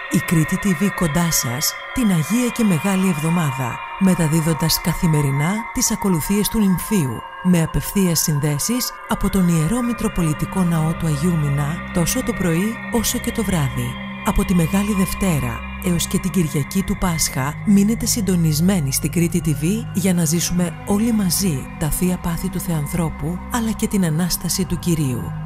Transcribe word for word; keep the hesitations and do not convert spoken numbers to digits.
Η Κρήτη τι βι κοντά σας την Αγία και Μεγάλη Εβδομάδα, μεταδίδοντας καθημερινά τις ακολουθίες του Νυμφίου, με απευθείας συνδέσεις από τον Ιερό Μητροπολιτικό Ναό του Αγίου Μινά τόσο το πρωί όσο και το βράδυ. Από τη Μεγάλη Δευτέρα έως και την Κυριακή του Πάσχα μείνετε συντονισμένοι στην Κρήτη τι βι για να ζήσουμε όλοι μαζί τα Θεία Πάθη του Θεανθρώπου αλλά και την Ανάσταση του Κυρίου.